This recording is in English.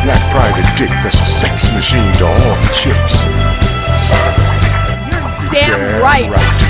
black private dick that's a sex machine to all the chicks. Damn right.